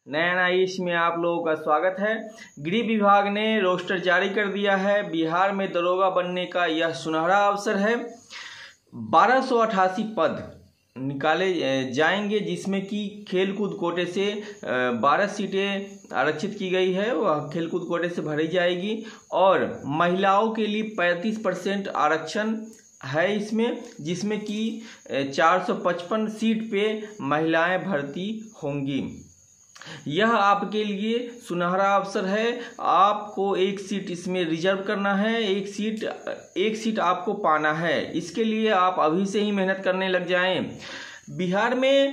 नया नया में आप लोगों का स्वागत है। गृह विभाग ने रोस्टर जारी कर दिया है। बिहार में दरोगा बनने का यह सुनहरा अवसर है। 1288 पद निकाले जाएंगे, जिसमें कि खेलकूद कोटे से 12 सीटें आरक्षित की गई है, वह खेलकूद कोटे से भरी जाएगी। और महिलाओं के लिए 35% आरक्षण है इसमें, जिसमें कि 455 सीट पे महिलाएं भर्ती होंगी। यह आपके लिए सुनहरा अवसर है। आपको एक सीट इसमें रिजर्व करना है, एक सीट आपको पाना है। इसके लिए आप अभी से ही मेहनत करने लग जाएं। बिहार में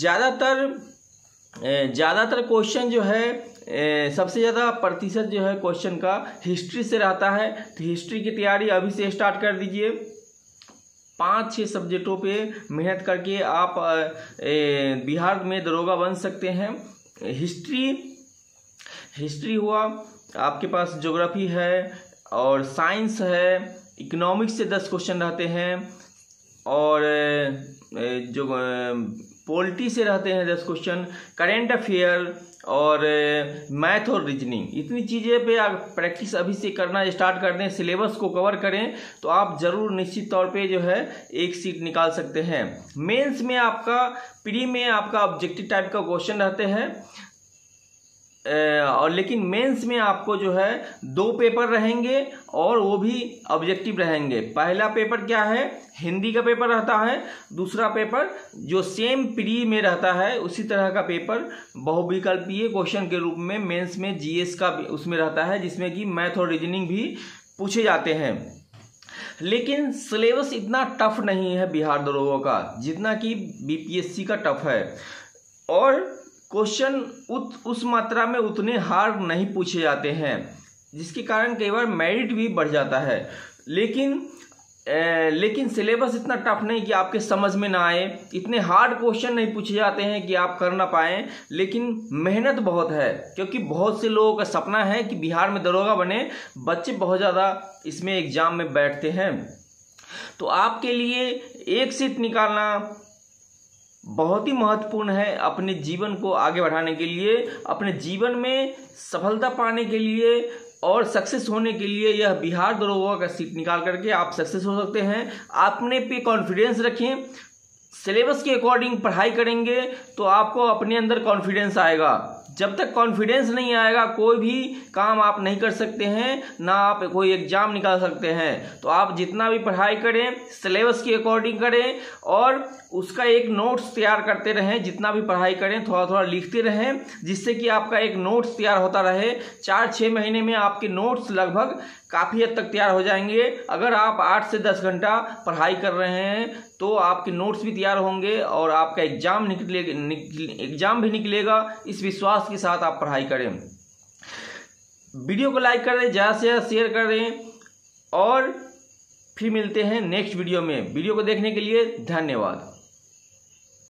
ज़्यादातर क्वेश्चन जो है, सबसे ज़्यादा प्रतिशत जो है क्वेश्चन का हिस्ट्री से रहता है। तो हिस्ट्री की तैयारी अभी से स्टार्ट कर दीजिए। 5-6 सब्जेक्टों पे मेहनत करके आप बिहार में दरोगा बन सकते हैं। हिस्ट्री हुआ, आपके पास ज्योग्राफी है और साइंस है। इकोनॉमिक्स से 10 क्वेश्चन रहते हैं और जो पॉलिटी से रहते हैं 10 क्वेश्चन, करेंट अफेयर और मैथ और रीजनिंग। इतनी चीज़ें पे आप प्रैक्टिस अभी से करना स्टार्ट कर दें, सिलेबस को कवर करें, तो आप ज़रूर निश्चित तौर पे जो है एक सीट निकाल सकते हैं। मेंस में प्री में आपका ऑब्जेक्टिव टाइप का क्वेश्चन रहते हैं, और लेकिन मेंस में आपको जो है 2 पेपर रहेंगे और वो भी ऑब्जेक्टिव रहेंगे। पहला पेपर क्या है, हिंदी का पेपर रहता है। दूसरा पेपर जो सेम प्री में रहता है उसी तरह का पेपर बहुविकल्पीय क्वेश्चन के रूप में मेंस में जीएस का उसमें रहता है, जिसमें कि मैथ और रीजनिंग भी पूछे जाते हैं। लेकिन सिलेबस इतना टफ नहीं है बिहार दरोगा का जितना कि बीपीएससी का टफ है, और क्वेश्चन उस मात्रा में उतने हार्ड नहीं पूछे जाते हैं, जिसके कारण कई बार मेरिट भी बढ़ जाता है। लेकिन सिलेबस इतना टफ नहीं कि आपके समझ में ना आए। इतने हार्ड क्वेश्चन नहीं पूछे जाते हैं कि आप कर ना पाएँ, लेकिन मेहनत बहुत है, क्योंकि बहुत से लोगों का सपना है कि बिहार में दरोगा बने। बच्चे बहुत ज़्यादा इसमें एग्जाम में बैठते हैं, तो आपके लिए एक सीट निकालना बहुत ही महत्वपूर्ण है। अपने जीवन को आगे बढ़ाने के लिए, अपने जीवन में सफलता पाने के लिए और सक्सेस होने के लिए यह बिहार दरोगा का सीट निकाल करके आप सक्सेस हो सकते हैं। अपने पे कॉन्फिडेंस रखें। सिलेबस के अकॉर्डिंग पढ़ाई करेंगे तो आपको अपने अंदर कॉन्फिडेंस आएगा। जब तक कॉन्फिडेंस नहीं आएगा कोई भी काम आप नहीं कर सकते हैं, ना आप कोई एग्जाम निकाल सकते हैं। तो आप जितना भी पढ़ाई करें सिलेबस के अकॉर्डिंग करें और उसका एक नोट्स तैयार करते रहें। जितना भी पढ़ाई करें थोड़ा थोड़ा लिखते रहें, जिससे कि आपका एक नोट्स तैयार होता रहे। 4-6 महीने में आपके नोट्स लगभग काफ़ी हद तक तैयार हो जाएंगे। अगर आप 8 से 10 घंटा पढ़ाई कर रहे हैं तो आपके नोट्स भी तैयार होंगे और आपका एग्जाम भी निकलेगा। इस विश्वास के साथ आप पढ़ाई करें। वीडियो को लाइक करें, ज़्यादा से ज़्यादा शेयर करें, और फिर मिलते हैं नेक्स्ट वीडियो में। वीडियो को देखने के लिए धन्यवाद।